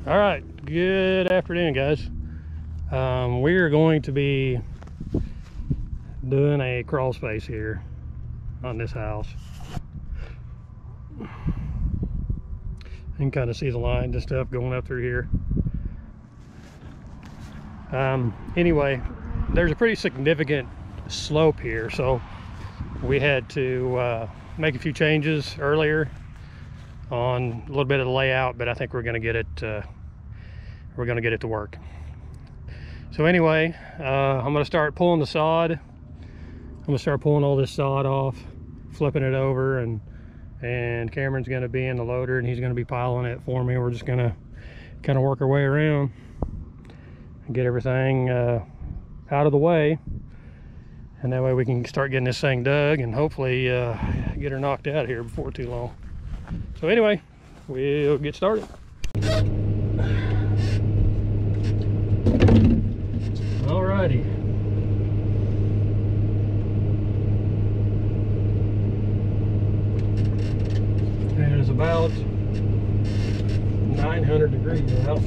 All right, good afternoon, guys. We are going to be doing a crawl space here on this house. You can kind of see the lines and stuff going up through here. Anyway, there's a pretty significant slope here, so we had to make a few changes earlier on a little bit of the layout, but I think we're going to get it to work. So anyway, I'm going to start pulling the sod. I'm going to start pulling all this sod off, flipping it over, and Cameron's going to be in the loader and he's going to be piling it for me. We're just going to kind of work our way around and get everything out of the way, and that way we can start getting this thing dug and hopefully get her knocked out here before too long. So anyway, we'll get started. Alrighty. And it's about 900 degrees out.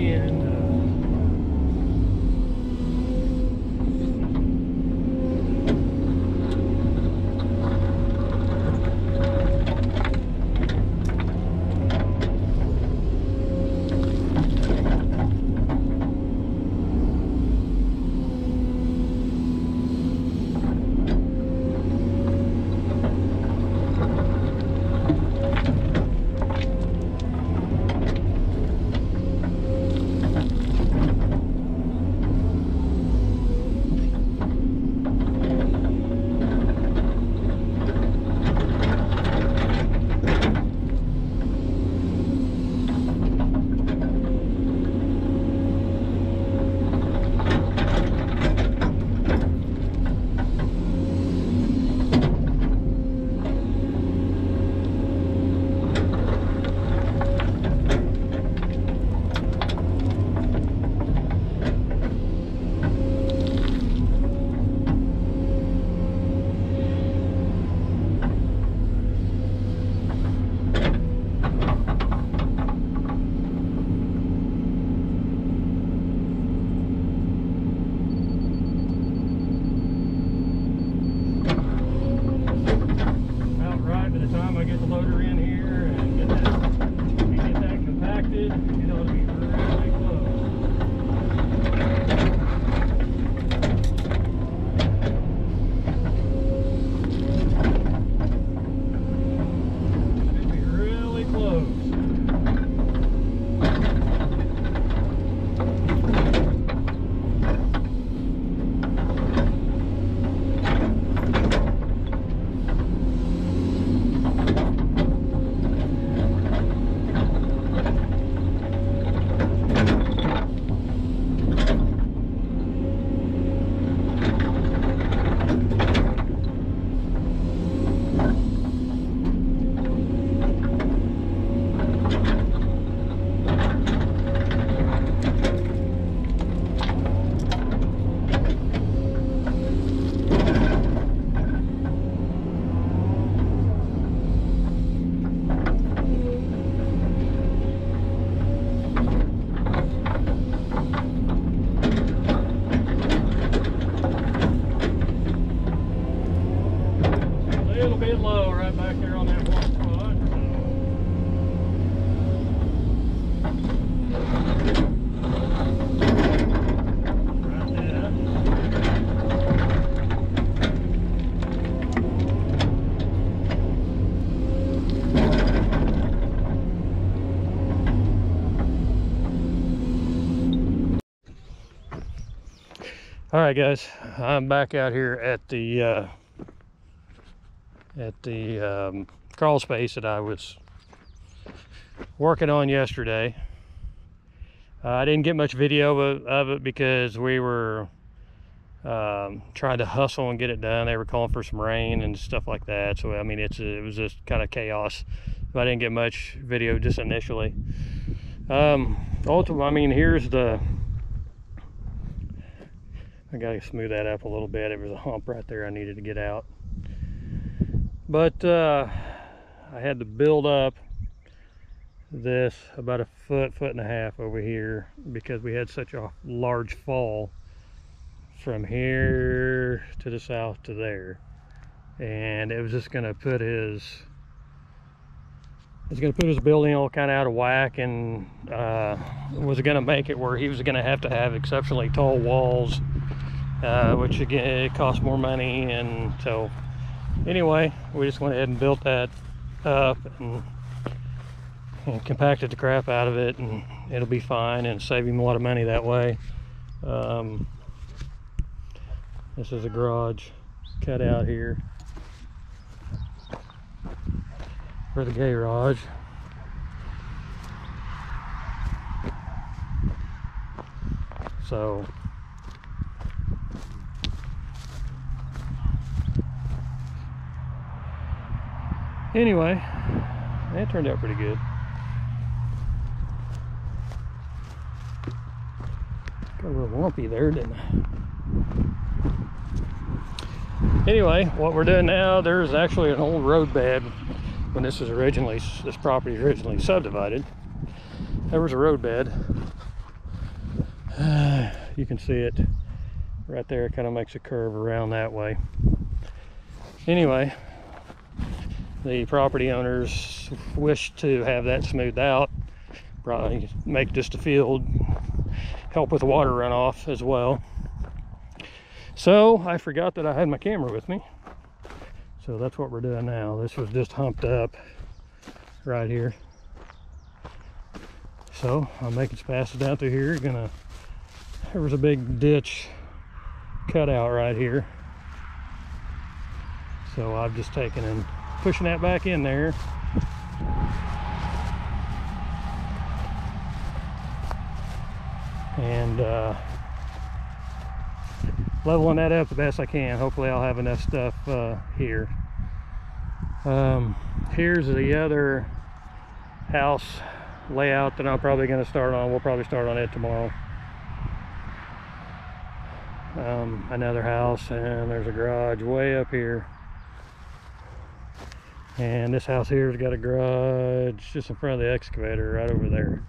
And all right, guys, I'm back out here at the crawl space that I was working on yesterday. I didn't get much video of it because we were trying to hustle and get it done. They were calling for some rain and stuff like that, so I mean it was just kind of chaos. But I didn't get much video just initially. Ultimately, I mean, here's the, I gotta smooth that up a little bit. There was a hump right there I needed to get out. But I had to build up this about a foot and a half over here because we had such a large fall from here to the south to there, and it was just going to put his building all kind of out of whack, and was going to make it where he was going to have exceptionally tall walls, which again, it cost more money. And so anyway, we just went ahead and built that up and compacted the crap out of it, and it'll be fine and save him a lot of money that way. This is a garage cut out here for the garage. So anyway, it turned out pretty good. Got a little lumpy there, didn't I? Anyway, what we're doing now, there's actually an old road bed when this property was originally subdivided. There was a road bed You can see it right there. It kind of makes a curve around that way. Anyway, the property owners wish to have that smoothed out, probably make just a field, help with the water runoff as well. So I forgot that I had my camera with me, so that's what we're doing now. This was just humped up right here, so I'm making some passes down through here. There was a big ditch cut out right here, so I've just taken and pushing that back in there. And leveling that up the best I can. Hopefully I'll have enough stuff here. Here's the other house layout that I'm probably going to start on. We'll probably start on it tomorrow. Another house, and there's a garage way up here. And this house here has got a garage just in front of the excavator right over there.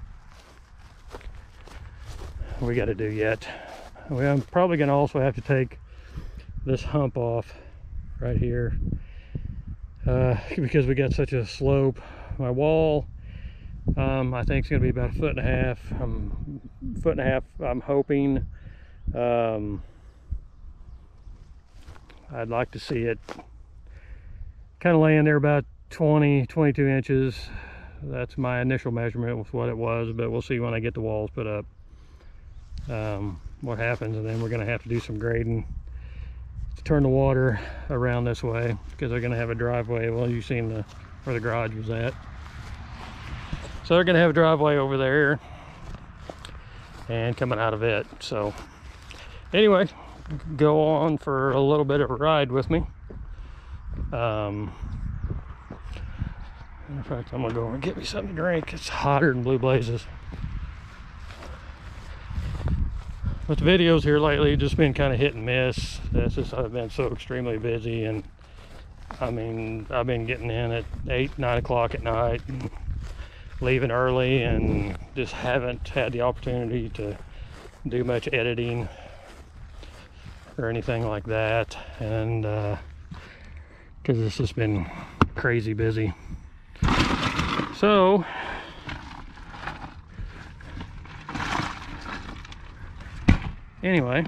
We got to do yet. I'm probably going to also have to take this hump off right here because we got such a slope. My wall, I think, is going to be about 1.5 foot. I'm hoping. I'd like to see it kind of laying there about 22 inches. That's my initial measurement with what it was, but we'll see when I get the walls put up what happens. And then we're going to have to do some grading to turn the water around this way, because they're going to have a driveway. Well, you've seen where the garage was at, so they're going to have a driveway over there and coming out of it. So anyway, go on for a little bit of a ride with me. In fact, I'm gonna go and get me something to drink. It's hotter than blue blazes. But the videos here lately just been kind of hit and miss. That's just, I've been so extremely busy, and I mean, I've been getting in at 8, 9 o'clock at night and leaving early, and just haven't had the opportunity to do much editing or anything like that. And because it's just been crazy busy. So anyway,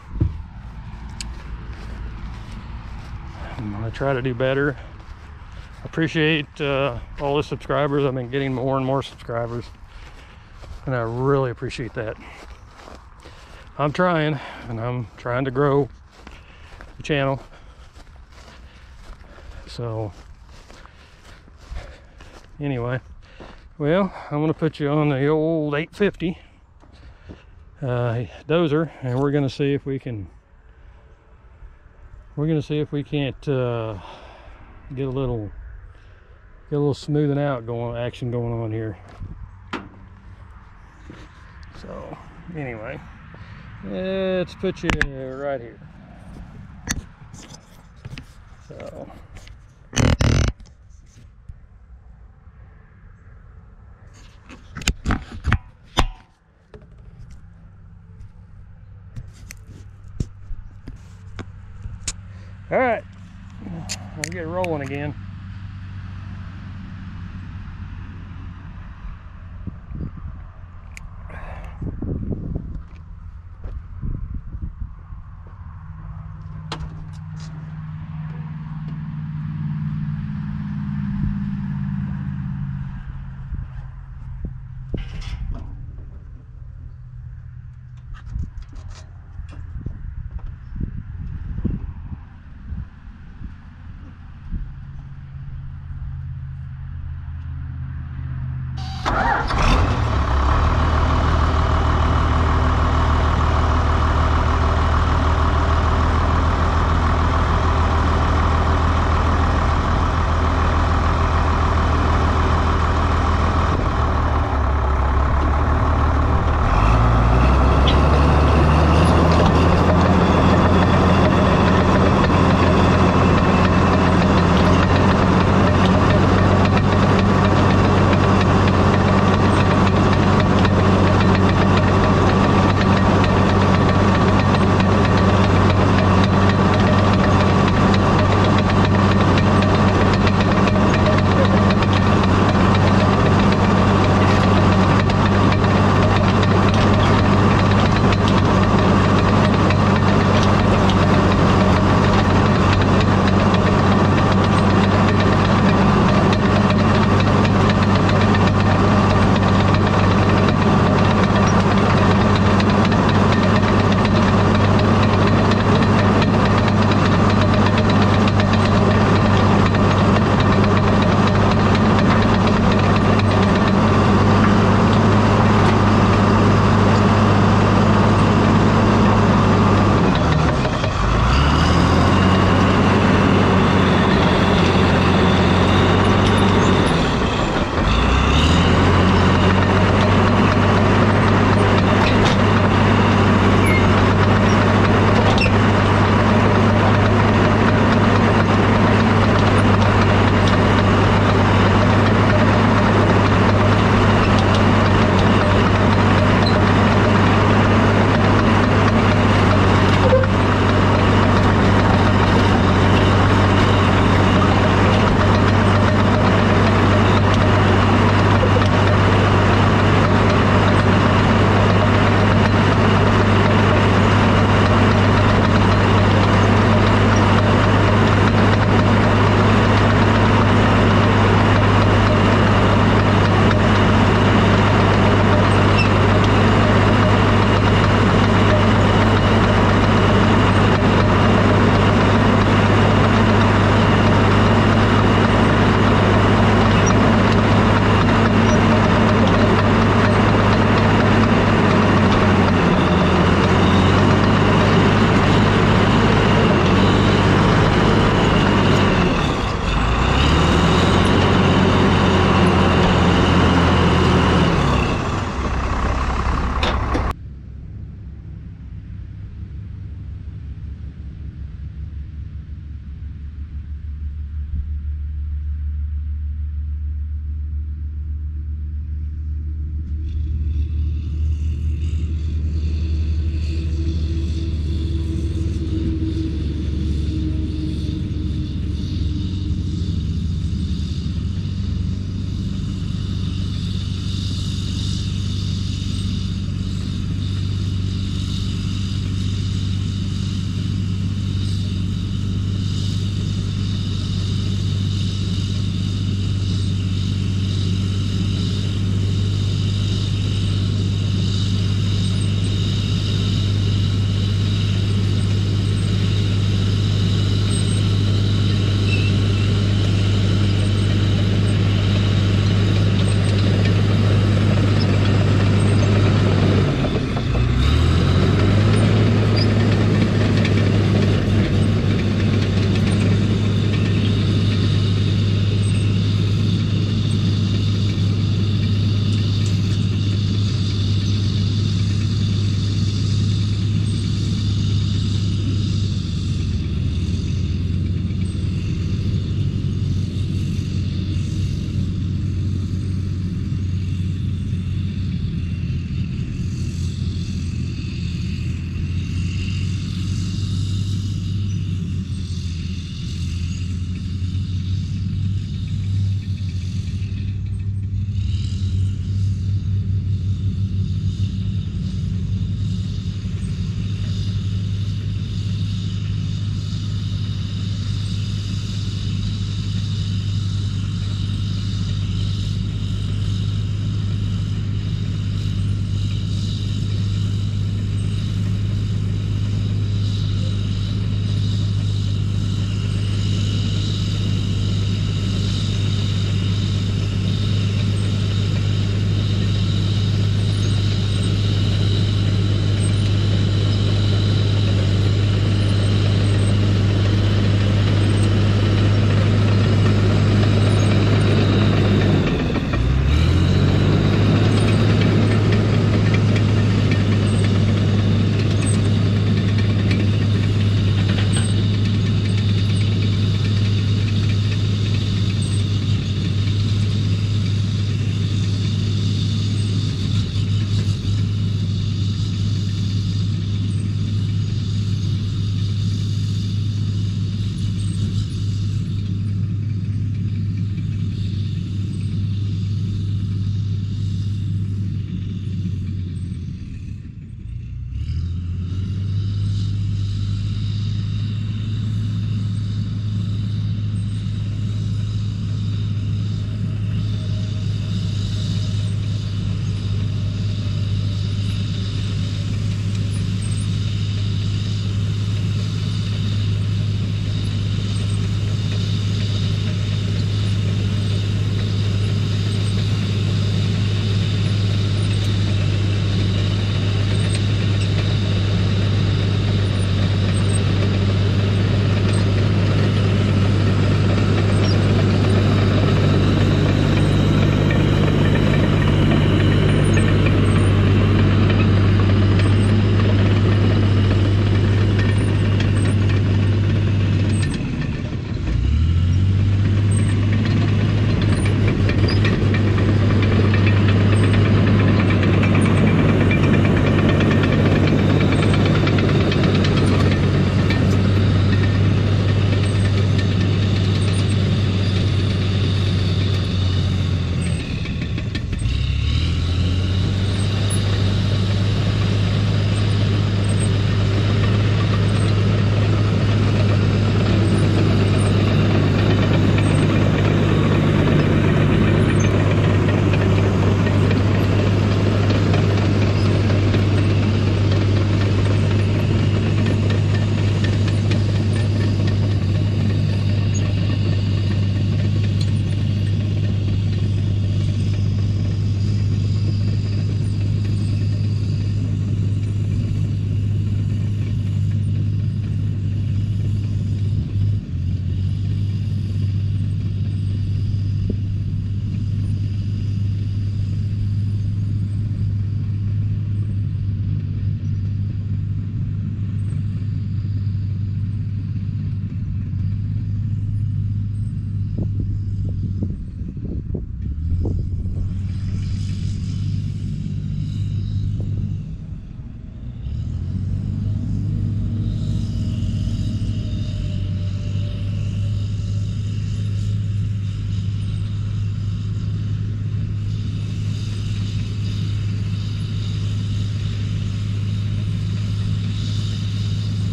I'm gonna try to do better. Appreciate all the subscribers. I've been getting more and more subscribers, and I really appreciate that. I'm trying, and I'm trying to grow the channel. So anyway, well, I'm gonna put you on the old 850 dozer, and we're gonna see if we can. We're gonna see if we can't get a little smoothing out action going on here. So anyway, let's put you right here. So all right, we'll get rolling again.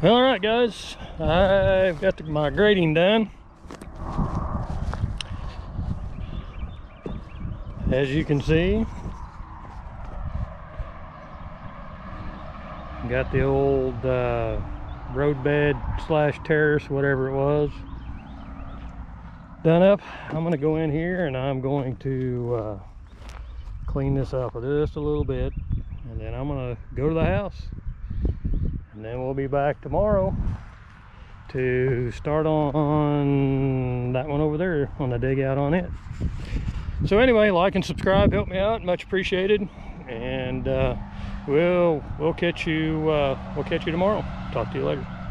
All right, guys, I've got my grading done. As you can see, got the old roadbed slash terrace, whatever it was, done up. I'm gonna go in here and I'm going to clean this up just a little bit, and then I'm gonna go to the house, and then we'll be back tomorrow to start on that one over there, on the dig out on it. So anyway, like and subscribe, help me out, much appreciated, and we'll catch you tomorrow. Talk to you later.